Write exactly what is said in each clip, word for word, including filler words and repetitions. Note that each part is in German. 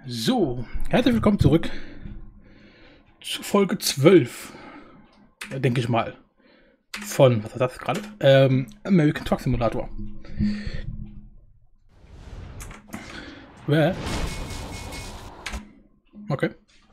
So, herzlich willkommen zurück zu Folge zwölf, denke ich mal, von, was war das gerade? Ähm, American Truck Simulator. Well. Okay.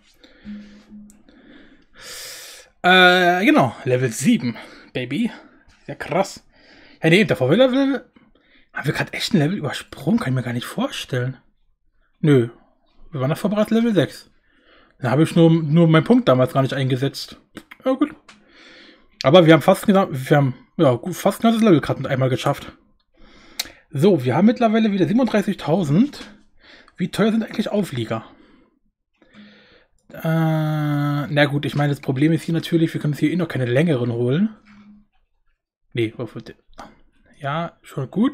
Äh, genau, Level sieben, Baby. Ja, krass. Ja, nee, davor wir Level... Haben wir gerade echt ein Level übersprungen? Kann ich mir gar nicht vorstellen. Nö. Wir waren davor bereits Level sechs. Da habe ich nur, nur meinen Punkt damals gar nicht eingesetzt. Ja, gut. Aber wir haben fast genau, wir haben ja gut, fast ein ganzes Level gerade einmal geschafft. So, wir haben mittlerweile wieder siebenunddreißigtausend. Wie teuer sind eigentlich Auflieger? Äh, na gut, ich meine, das Problem ist hier natürlich, wir können uns hier eh noch keine längeren holen. Nee, ja, schon gut.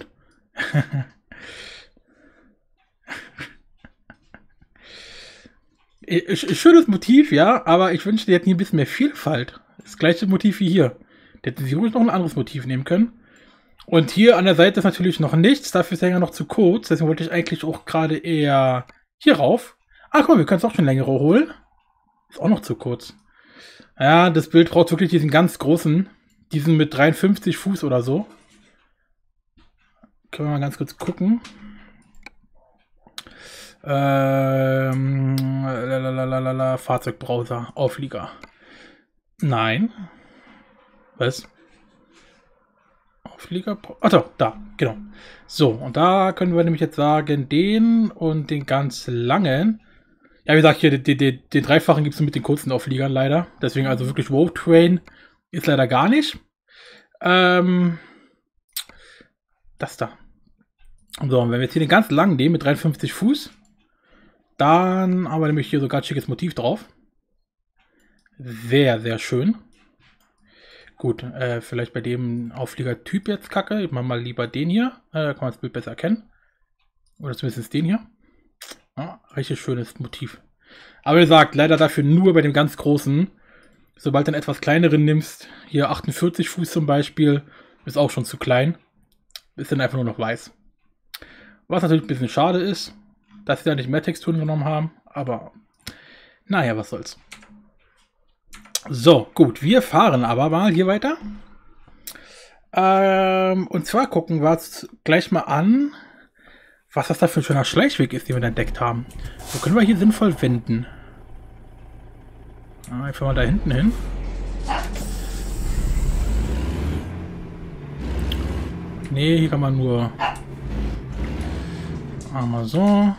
Schönes Motiv, ja, aber ich wünschte, die hätten hier ein bisschen mehr Vielfalt. Das gleiche Motiv wie hier. Die hätten sie ruhig noch ein anderes Motiv nehmen können. Und hier an der Seite ist natürlich noch nichts, dafür ist der Hänger noch zu kurz. Deswegen wollte ich eigentlich auch gerade eher hier rauf. Ah, guck mal, wir können es auch schon längere holen. Ist auch noch zu kurz. Ja, das Bild braucht wirklich diesen ganz großen. Diesen mit dreiundfünfzig Fuß oder so. Können wir mal ganz kurz gucken. Ähm, lalalala, Fahrzeugbrowser, Auflieger. Nein. Was? Auflieger? Achso, da, genau. So, und da können wir nämlich jetzt sagen, den und den ganz langen. Ja, wie gesagt, hier den, den, den dreifachen gibt es mit den kurzen Aufliegern leider. Deswegen also wirklich Road Train ist leider gar nicht. Ähm, das da. So, und wenn wir jetzt hier den ganz langen nehmen mit dreiundfünfzig Fuß, dann haben wir nämlich hier sogar ein schickes Motiv drauf. Sehr, sehr schön. Gut, äh, vielleicht bei dem Aufliegertyp jetzt kacke. Ich mache mal lieber den hier. Äh, da kann man das Bild besser erkennen. Oder zumindest den hier. Ja, richtig schönes Motiv. Aber wie gesagt, leider dafür nur bei dem ganz großen. Sobald du einen etwas kleineren nimmst, hier achtundvierzig Fuß zum Beispiel, ist auch schon zu klein. Ist dann einfach nur noch weiß. Was natürlich ein bisschen schade ist, dass sie da nicht mehr Texturen genommen haben, aber naja, was soll's. So, gut, wir fahren aber mal hier weiter. Ähm, und zwar gucken wir uns gleich mal an, was das da für ein schöner Schleichweg ist, den wir da entdeckt haben. So können wir hier sinnvoll wenden. Einfach mal da hinten hin. Nee, hier kann man nur einmal so.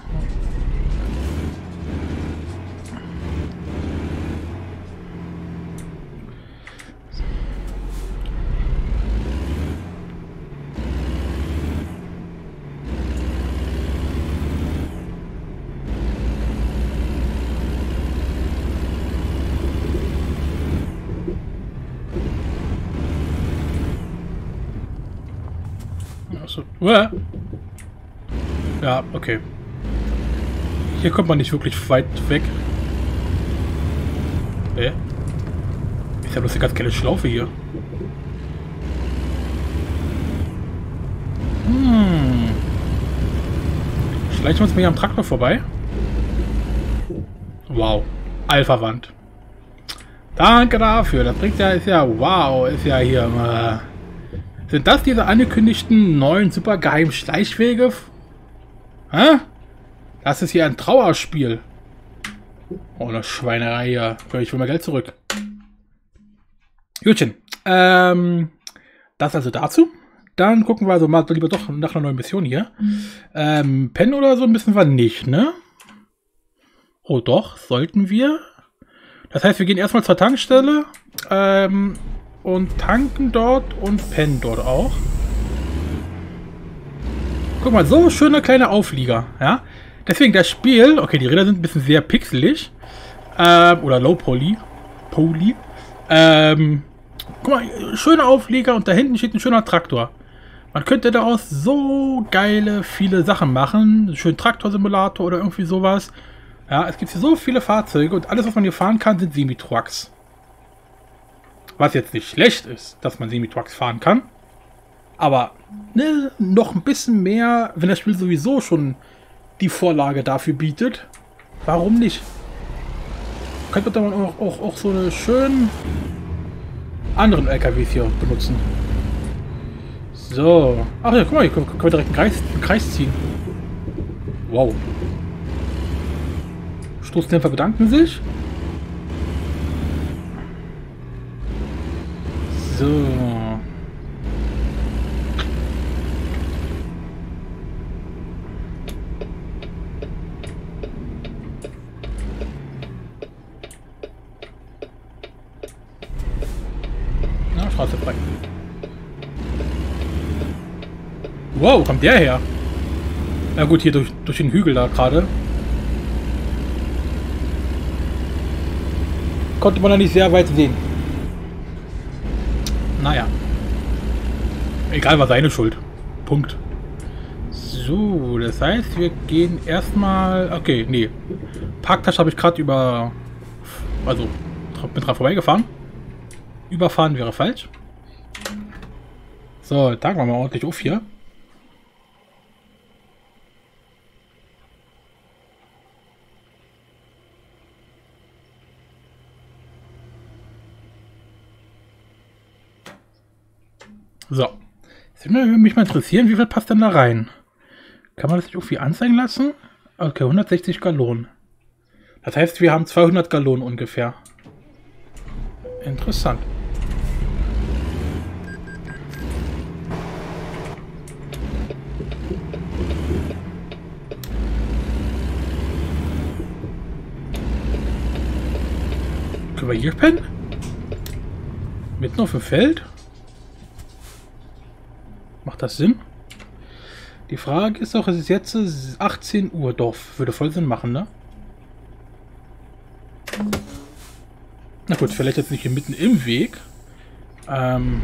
Achso. Ja, okay. Hier kommt man nicht wirklich weit weg. Hä? Ist ja bloß eine ganz kleine Schlaufe hier. Hm. Schleichen wir uns mal hier am Traktor vorbei. Wow. Alpha-Wand. Danke dafür. Das bringt ja, ist ja, wow, ist ja hier. Äh, sind das diese angekündigten neuen super geheimen Schleichwege? Hä? Das ist hier ein Trauerspiel. Oh, eine Schweinerei hier. Ich will mal Geld zurück. Gutchen. Ähm, das also dazu. Dann gucken wir also mal lieber doch nach einer neuen Mission hier. Ähm, pennen oder so müssen wir nicht, ne? Oh doch, sollten wir. Das heißt, wir gehen erstmal zur Tankstelle. Ähm, und tanken dort und pennen dort auch. Guck mal, so schöne kleine Auflieger, ja. Deswegen das Spiel, okay, die Räder sind ein bisschen sehr pixelig. Ähm, oder Low Poly. Poly. Ähm, guck mal, schöne Auflieger und da hinten steht ein schöner Traktor. Man könnte daraus so geile, viele Sachen machen. Schön Traktorsimulator oder irgendwie sowas. Ja, es gibt hier so viele Fahrzeuge und alles, was man hier fahren kann, sind Semi-Trucks. Was jetzt nicht schlecht ist, dass man Semi-Trucks fahren kann. Aber ne, noch ein bisschen mehr, wenn das Spiel sowieso schon die Vorlage dafür bietet. Warum nicht? Könnte man auch, auch, auch so eine schönen anderen L K Ws hier benutzen. So. Ach ja, guck mal, hier können wir direkt einen Kreis, einen Kreis ziehen. Wow. Stoßdämpfer bedanken sich. So. Na, Straße frei. Wow, wo kommt der her? Na gut, hier durch, durch den Hügel da gerade. Konnte man da nicht sehr weit sehen. Naja. Egal, war seine Schuld. Punkt. So, das heißt, wir gehen erstmal... Okay, nee. Parktasche habe ich gerade über... Also, bin dran vorbeigefahren. Überfahren wäre falsch. So, tanken wir mal ordentlich auf hier. So. Jetzt würde mich mal interessieren, wie viel passt denn da rein? Kann man das nicht irgendwie anzeigen lassen? Okay, hundertsechzig Gallonen. Das heißt, wir haben zweihundert Gallonen ungefähr. Interessant. Können wir hier pennen? Mitten auf dem Feld? Macht das Sinn? Die Frage ist auch, es ist jetzt achtzehn Uhr. Doch, würde voll Sinn machen, ne? Na gut, vielleicht jetzt nicht hier mitten im Weg. Ähm...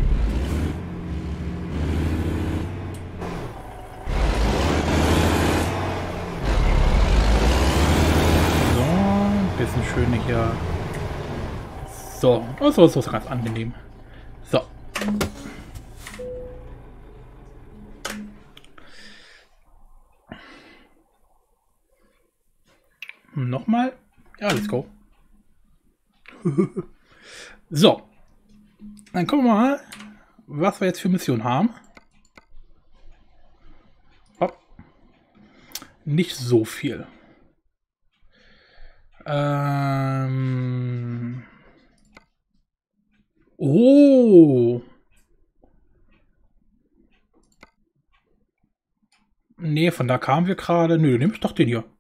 So, ein bisschen schön hier. So, also ist das ganz angenehm. So. Nochmal. Ja, let's go. So. Dann gucken wir mal, was wir jetzt für Missionen haben. Hopp. Nicht so viel. Ähm. Oh. Nee, von da kamen wir gerade. Nö, nehme ich doch den hier.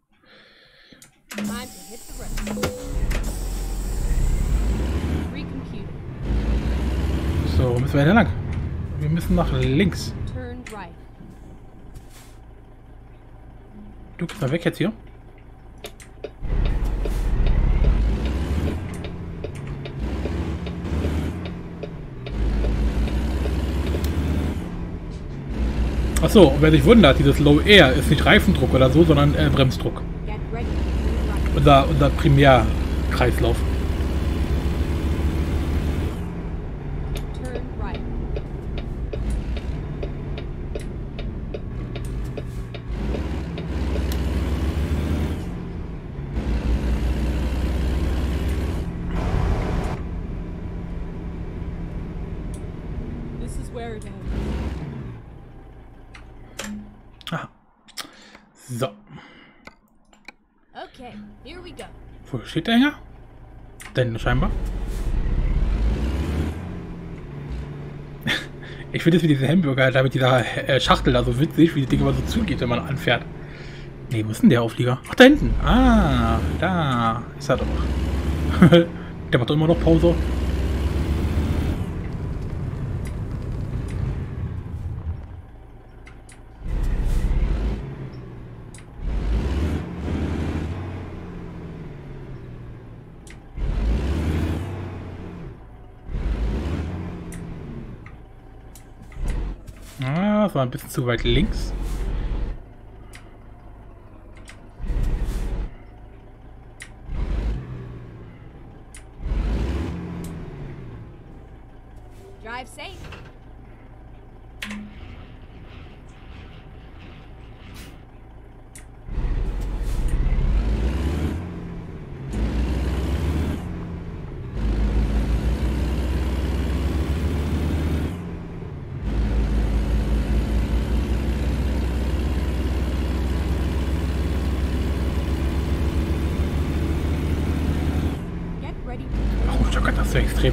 So, wo müssen wir denn lang? Wir müssen nach links. Du gehst mal weg jetzt hier. Achso, und wer sich wundert, dieses Low Air ist nicht Reifendruck oder so, sondern äh, Bremsdruck. Unser, unser Primärkreislauf. Ah. So. Okay, here we go. Wo steht der Hänger? Denn scheinbar. Ich finde es wie diese Hamburger da mit dieser äh, Schachtel da so witzig, wie die Ding immer so zugeht, wenn man anfährt. Nee, wo ist denn der Auflieger? Ach, da hinten. Ah, da ist er doch. Der macht doch immer noch Pause. Ah, das war ein bisschen zu weit links. Drive safe.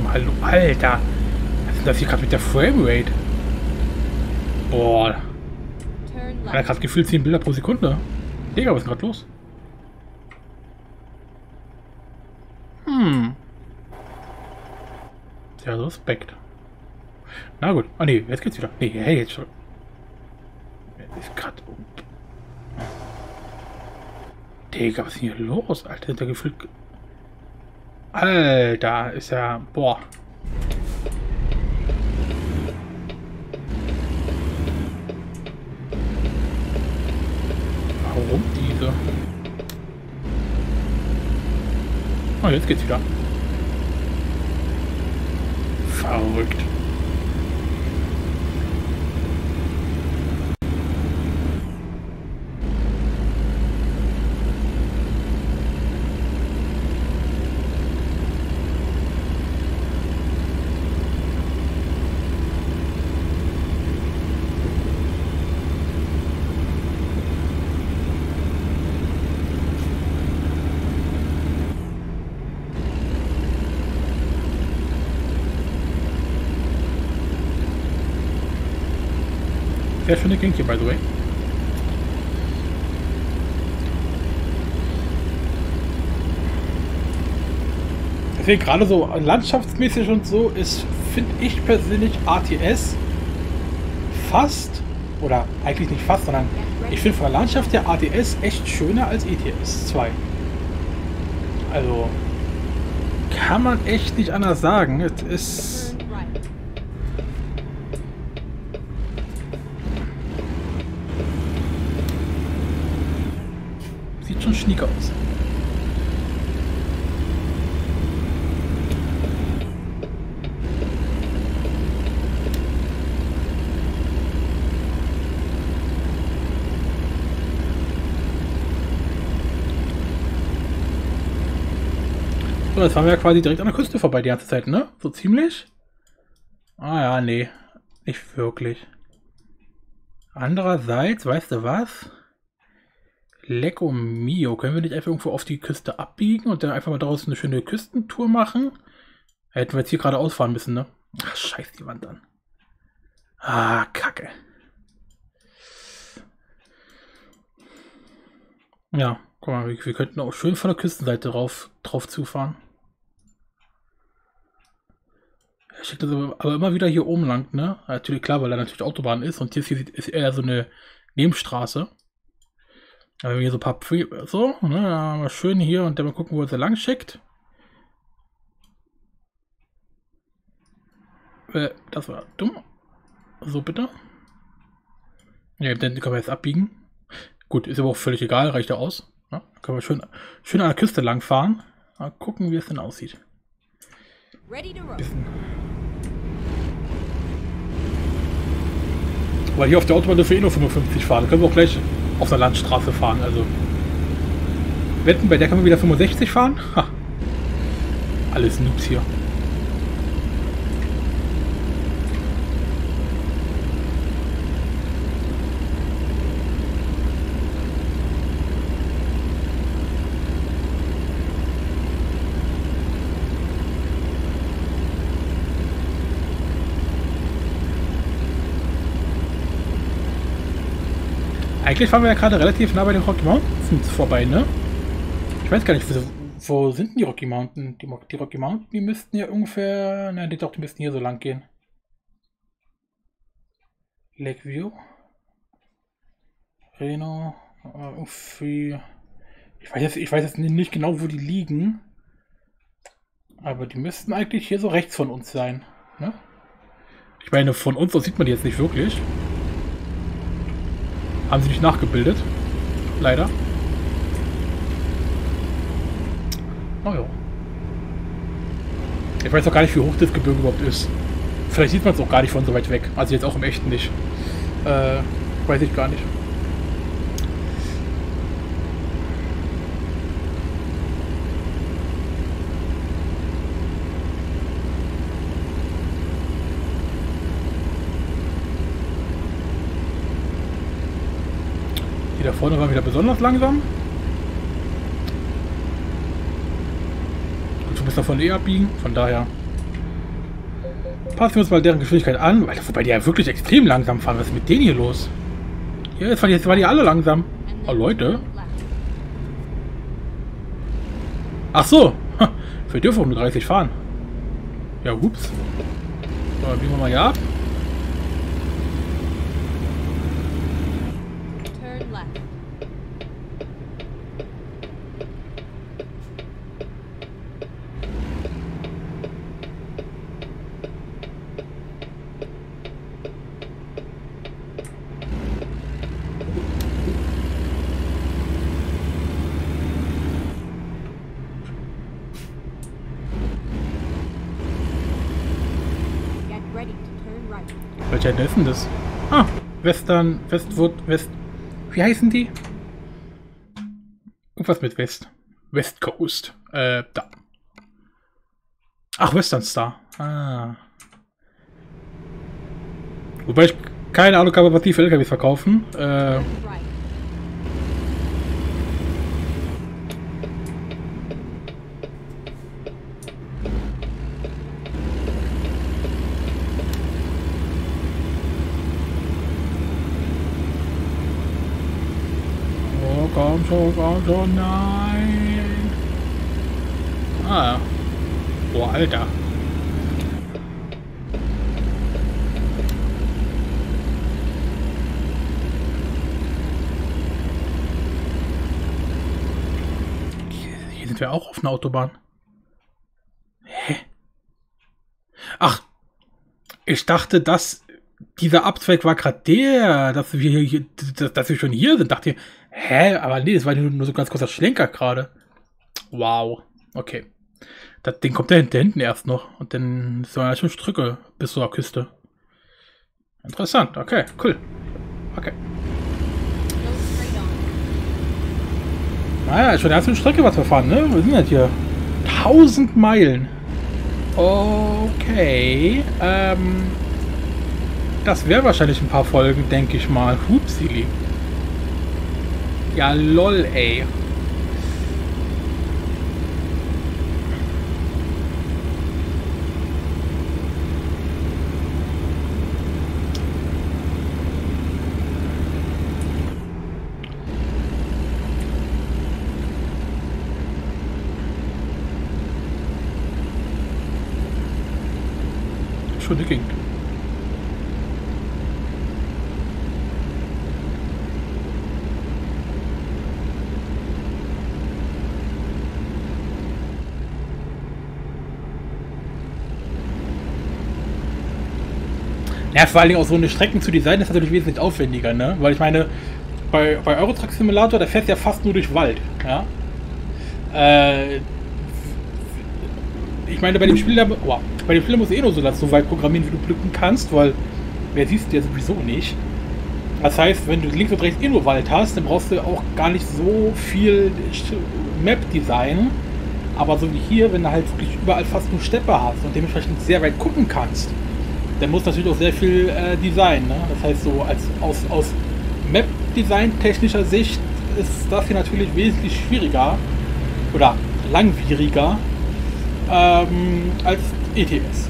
Hallo, Alter. Was ist denn das hier gerade mit der Framerate? Boah. Turn Er hat left. gerade gefühlt zehn Bilder pro Sekunde. Digga, was ist denn gerade los? Hm. Sehr suspekt. Na gut. Ah ne, jetzt geht's wieder. Nee, hey, jetzt schon. Ist gerade. Digga, was ist denn hier los? Alter, der gefühlt. Alter, ist ja. Boah. Warum diese? Oh, jetzt geht's wieder. Verrückt. Sehr schöne Gegend hier, by the way. Deswegen gerade so landschaftsmäßig und so ist, finde ich persönlich A T S fast, oder eigentlich nicht fast, sondern ich finde von der Landschaft der A T S echt schöner als E T S zwei. Also kann man echt nicht anders sagen. Es ist Turn right. sieht schon schnieke aus. So, jetzt fahren wir ja quasi direkt an der Küste vorbei die ganze Zeit, ne? So ziemlich? Ah ja, nee. Nicht wirklich. Andererseits, weißt du was? Lecco mio. Können wir nicht einfach irgendwo auf die Küste abbiegen und dann einfach mal daraus eine schöne Küstentour machen? Hätten wir jetzt hier gerade ausfahren müssen, ne? Ach, scheiß die Wand an. Ah, Kacke. Ja, guck mal, wir, wir könnten auch schön von der Küstenseite drauf, drauf zufahren. Er schickt das aber, aber immer wieder hier oben lang, ne? Natürlich, klar, weil da natürlich Autobahn ist und hier ist, hier ist eher so eine Nebenstraße. Aber wenn wir hier so ein paar Free so, ne, mal schön hier und dann mal gucken, wo er lang schickt. Äh, das war dumm. So, bitte. Ja, dann können wir jetzt abbiegen. Gut, ist aber auch völlig egal, reicht ja aus. Ja, können wir schön, schön an der Küste lang fahren. Mal gucken, wie es denn aussieht. Ready to roll. Bisschen. Weil hier auf der Autobahn dürfen wir eh nur fünfundfünfzig fahren. Da können wir auch gleich auf der Landstraße fahren. Also wetten, bei der können wir wieder fünfundsechzig fahren? Ha. Alles Noobs hier. Eigentlich fahren wir ja gerade relativ nah bei den Rocky Mountains vorbei, ne? Ich weiß gar nicht, wo, wo sind denn die Rocky Mountains? Die, die Rocky Mountains, die müssten ja ungefähr... Nein, die, doch, die müssten hier so lang gehen. Lakeview. Reno. Äh, irgendwie... Ich weiß, jetzt, ich weiß jetzt nicht genau, wo die liegen. Aber die müssten eigentlich hier so rechts von uns sein, ne? Ich meine, von uns aus sieht man die jetzt nicht wirklich. Haben sie nicht nachgebildet. Leider. Oh ja. Ich weiß auch gar nicht, wie hoch das Gebirge überhaupt ist. Vielleicht sieht man es auch gar nicht von so weit weg. Also jetzt auch im Echten nicht. Äh, weiß ich gar nicht. Die da vorne waren wieder besonders langsam. Gut, du musst davon eh abbiegen, von daher passen wir uns mal deren Geschwindigkeit an, weil, wobei die ja wirklich extrem langsam fahren. Was ist mit denen hier los? Ja, jetzt waren die, jetzt waren die alle langsam. Oh, Leute. Ach so. Wir dürfen auch nur dreißig fahren. Ja, ups. So, dann biegen wir mal hier ab. Turn left. Get ready to turn right. Welcher ist denn das? Ah, Western, Westwood, West... Wie heißen die? Irgendwas mit West. West Coast. Äh, da. Ach, Western Star. Ah. Wobei ich keine Ahnung habe, was die für L K Ws verkaufen. Äh... Turn right. Oh, komm schon, komm schon, nein. Ah. Boah, Alter. Hier sind wir auch auf einer Autobahn. Hä? Ach. Ich dachte, dass dieser Abzweig war gerade der, dass wir hier, dass, dass wir schon hier sind. Dachte ich, hä? Aber nee, das war nur, nur so ein ganz kurzer Schlenker gerade. Wow. Okay. Das Ding kommt da hinten, hinten erst noch. Und dann so eine schon Strecke bis zur Küste. Interessant. Okay, cool. Okay. Go straight on. Naja, ist schon erst eine Strecke, was wir fahren, ne? Wir sind jetzt hier. tausend Meilen. Okay. Ähm. Das wäre wahrscheinlich ein paar Folgen, denke ich mal. Hupsili. Ja, lol, ey. Schöne Gegend. Ja, vor allen Dingen auch so eine Strecken zu designen ist natürlich wesentlich aufwendiger, ne? Weil ich meine, bei, bei Euro Truck Simulator, da fährst du ja fast nur durch Wald, ja? Äh, ich meine, bei dem Spiel, da, oh, bei dem Spiel musst du eh nur so, so weit programmieren, wie du pflücken kannst, weil wer siehst du ja sowieso nicht. Das heißt, wenn du links und rechts eh nur Wald hast, dann brauchst du auch gar nicht so viel Map-Design. Aber so wie hier, wenn du halt wirklich überall fast nur Steppe hast und dementsprechend sehr weit gucken kannst, dann muss natürlich auch sehr viel äh, Design. Ne? Das heißt, so als aus, aus Map-Design-technischer Sicht ist das hier natürlich wesentlich schwieriger oder langwieriger ähm, als E T S.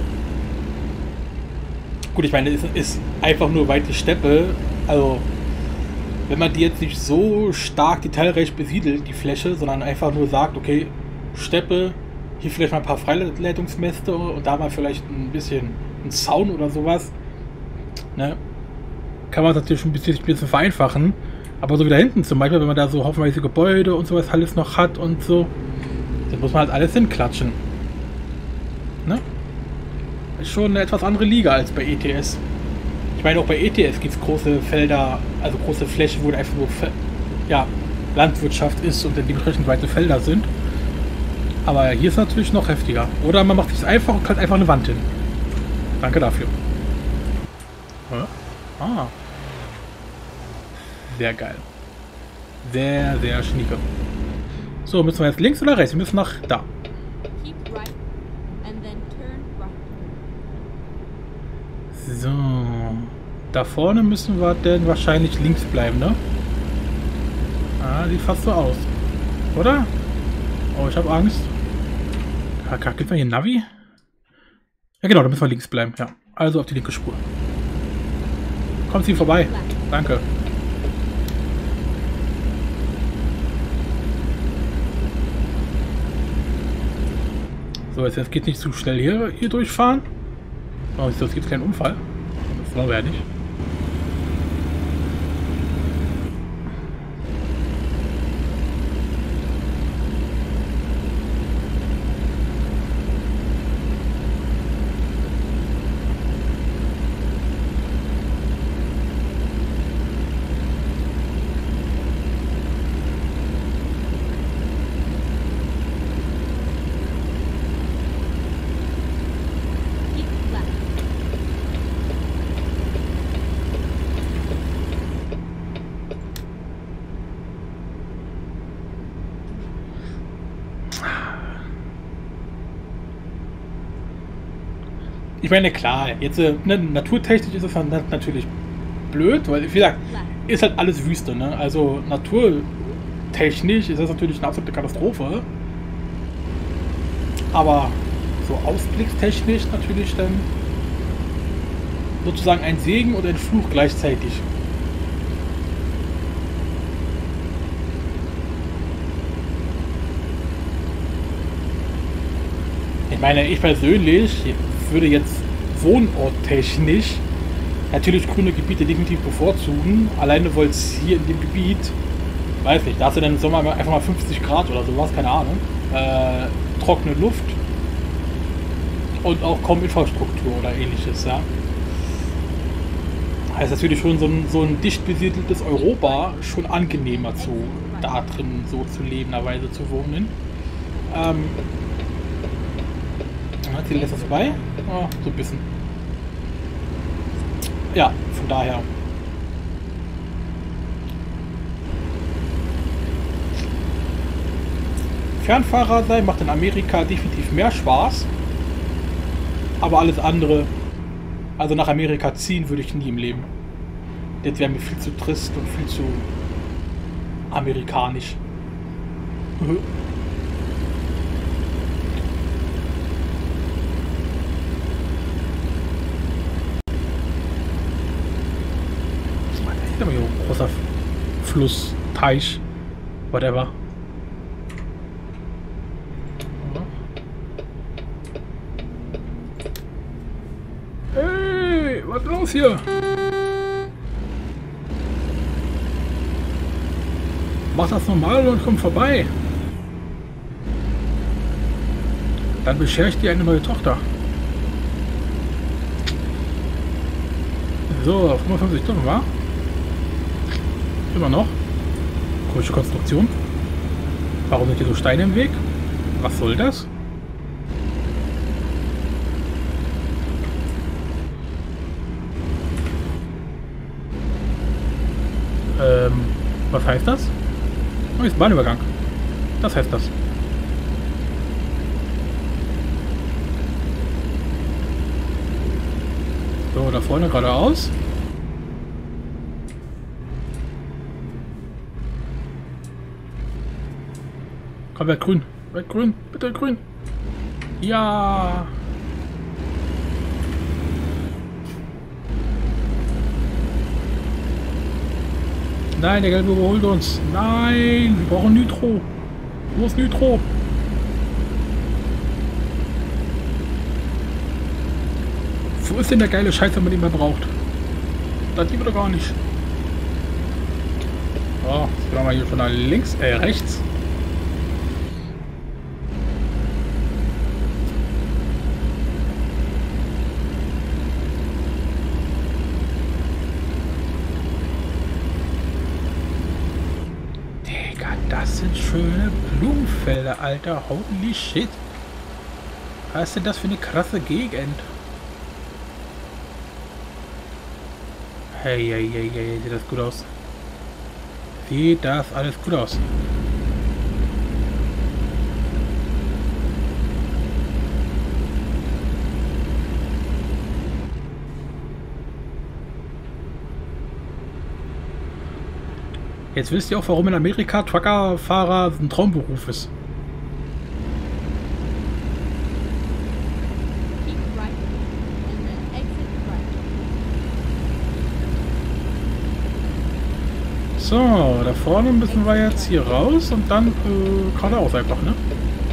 Gut, ich meine, es ist einfach nur weite Steppe. Also, wenn man die jetzt nicht so stark detailreich besiedelt, die Fläche, sondern einfach nur sagt, okay, Steppe, hier vielleicht mal ein paar Freileitungsmäste und da mal vielleicht ein bisschen ein Zaun oder sowas, ne, kann man das natürlich ein bisschen, ein bisschen vereinfachen. Aber so wie da hinten zum Beispiel, wenn man da so haufenweise Gebäude und sowas alles noch hat und so, dann muss man halt alles hinklatschen. Ne? Ist schon eine etwas andere Liga als bei E T S. Ich meine, auch bei E T S gibt es große Felder, also große Flächen, wo einfach nur ja, Landwirtschaft ist und dann dementsprechend weite Felder sind. Aber hier ist es natürlich noch heftiger. Oder man macht es einfach und kann einfach eine Wand hin. Danke dafür. Hä? Ah. Sehr geil. Sehr, sehr schnieke. So, müssen wir jetzt links oder rechts? Wir müssen nach da. Keep right and then turn right. So. Da vorne müssen wir denn wahrscheinlich links bleiben, ne? Ah, sieht fast so aus. Oder? Oh, ich habe Angst. Gibt man hier ein Navi? Ja genau, da müssen wir links bleiben, ja. Also auf die linke Spur. Kommt sie vorbei. Danke. So, jetzt, jetzt geht nicht zu schnell hier, hier durchfahren. Oh, es gibt keinen Unfall. Das glaube ich ja nicht. Keep left. Ich meine, klar, jetzt äh, ne, naturtechnisch ist es dann natürlich blöd, weil, wie gesagt, ist halt alles Wüste, ne? Also naturtechnisch ist das natürlich eine absolute Katastrophe. Aber so ausblickstechnisch natürlich dann sozusagen ein Segen und ein Fluch gleichzeitig. Ich meine, ich persönlich würde jetzt wohnorttechnisch natürlich grüne Gebiete definitiv bevorzugen. Alleine, weil es hier in dem Gebiet, weiß nicht, da hast du dann im Sommer einfach mal fünfzig Grad oder sowas, keine Ahnung. Äh, trockene Luft und auch kaum Infrastruktur oder ähnliches, ja. Das ist natürlich schon so ein, so ein dicht besiedeltes Europa schon angenehmer zu, da drin so zu lebenderweise zu wohnen. Ähm, Hat sie lässt das vorbei? Oh, so ein bisschen. Ja, von daher. Fernfahrer sein macht in Amerika definitiv mehr Spaß. Aber alles andere, also nach Amerika ziehen würde ich nie im Leben. Das wäre mir viel zu trist und viel zu amerikanisch. Hier ein großer Fluss, Teich, whatever. Hey, was ist los hier? Mach das normal und komm vorbei. Dann beschere ich dir eine neue Tochter. So, fünfundfünfzig Tonnen, wa? Immer noch. Komische Konstruktion. Warum sind hier so Steine im Weg? Was soll das? Ähm, was heißt das? Oh, ist ein Bahnübergang. Das heißt das. So, da vorne geradeaus. Komm, werd grün. Werd grün. Bitte grün. Ja. Nein, der Gelbe überholt uns. Nein, wir brauchen Nitro. Wo ist Nitro? Wo ist denn der geile Scheiß, wenn man den mal braucht? Das gibt er gar nicht. So, jetzt gehen wir hier von da links, äh, rechts. Das sind schöne Blumenfelder, Alter. Holy shit. Was ist denn das für eine krasse Gegend? Hey, hey, hey, hey, sieht das gut aus. Sieht das alles gut aus. Jetzt wisst ihr auch, warum in Amerika Truckerfahrer ein Traumberuf ist. Keep right. So, da vorne müssen wir jetzt hier raus und dann äh, geradeaus einfach, ne?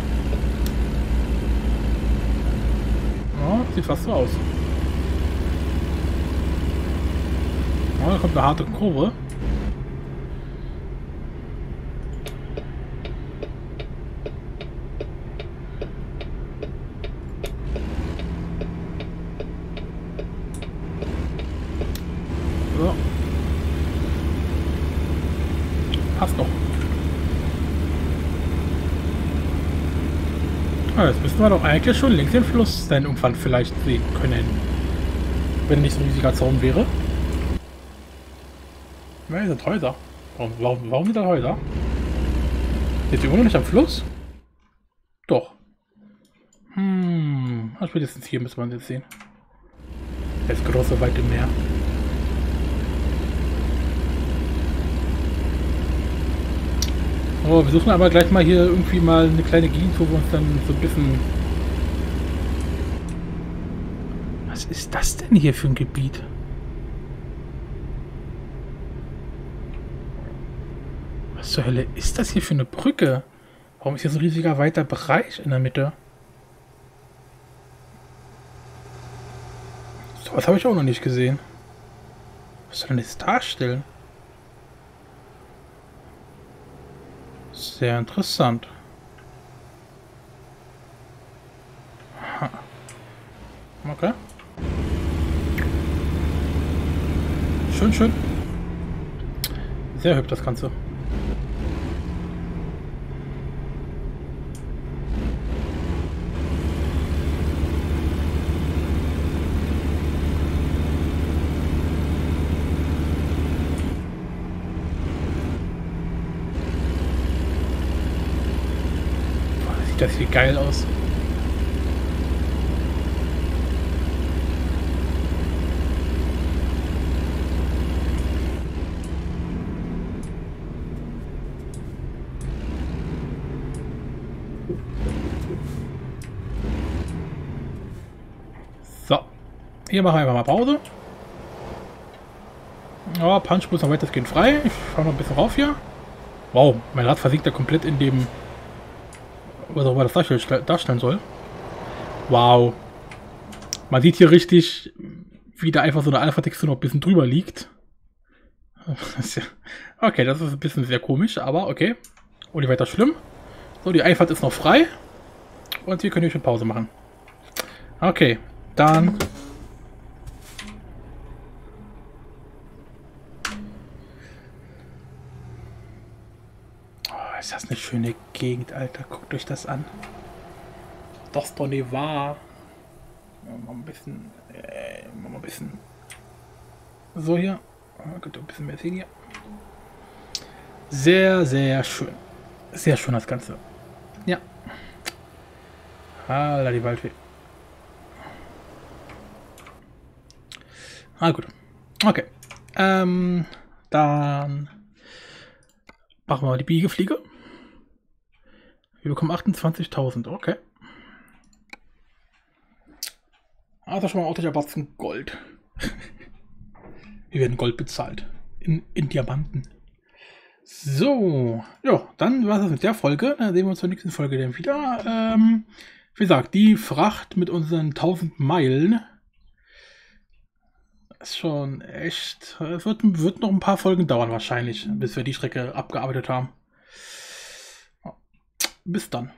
Ja, sieht fast so aus. Oh, da kommt eine harte Kurve. So. Passt noch. Ah, jetzt müssen wir doch eigentlich schon links den Fluss dann irgendwann vielleicht sehen können. Wenn nicht so ein riesiger Zaun wäre. Ja, hier sind Häuser. Warum, warum, warum sind da Häuser? Jetzt immer noch nicht am Fluss? Doch. Hm. Spätestens hier müssen wir jetzt sehen. Das große, weite Meer. Oh, wir suchen aber gleich mal hier irgendwie mal eine kleine Gegend, wo wir uns dann so ein bisschen... Was ist das denn hier für ein Gebiet? Was zur Hölle ist das hier für eine Brücke? Warum ist hier so ein riesiger weiter Bereich in der Mitte? So was habe ich auch noch nicht gesehen. Was soll denn das darstellen? Sehr interessant. Aha. Okay. Schön, schön. Sehr hübsch das Ganze. Das sieht geil aus. So. Hier machen wir einfach mal Pause. Ja, Punch muss noch weitestgehend frei. Ich fahre noch ein bisschen rauf hier. Wow, mein Rad versinkt ja komplett in dem... was auch immer das darstellen soll. Wow. Man sieht hier richtig, wie da einfach so eine Alpha-Textur noch ein bisschen drüber liegt. Okay, das ist ein bisschen sehr komisch, aber okay. Und nicht weiter schlimm. So, die Einfahrt ist noch frei. Und wir können hier schon Pause machen. Okay, dann... Oh, ist das eine schöne Gegend, Alter. Guckt euch das an. Das ist doch nicht wahr. Mal ein bisschen... Äh, mal ein bisschen... So hier. Könnt ihr ein bisschen mehr sehen hier. Sehr, sehr schön. Sehr schön das Ganze. Ja. Alter, die Waldfee. Ah, gut. Okay. Ähm, dann machen wir mal die Biegefliege. Wir bekommen achtundzwanzigtausend. Okay. Also schon mal ein ordentlicher Batzen Gold. Wir werden Gold bezahlt. In, in Diamanten. So. Ja, dann war es mit der Folge. Dann sehen wir uns zur nächsten Folge dann wieder. Ähm, wie gesagt, die Fracht mit unseren tausend Meilen ist schon echt... Es wird, wird noch ein paar Folgen dauern wahrscheinlich, bis wir die Strecke abgearbeitet haben. Bis dann.